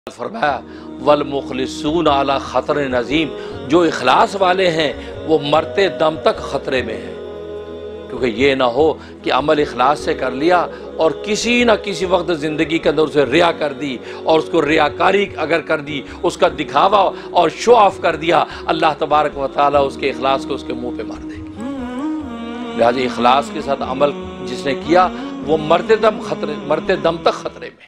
फरमाया वल मुखलिसून अला खतर नज़ीम, जो इखलास वाले हैं वो मरते दम तक ख़तरे में हैं। क्योंकि ये ना हो कि अमल इखलास से कर लिया और किसी न किसी वक्त ज़िंदगी के अंदर उसे रिया कर दी और उसको रियाकारी अगर कर दी, उसका दिखावा और शो ऑफ कर दिया, अल्लाह तबारक व तआला उसके इखलास को उसके मुँह पे मार देंगे। लिहाजा इखलास के साथ अमल जिसने किया वो मरते दम तक ख़तरे में।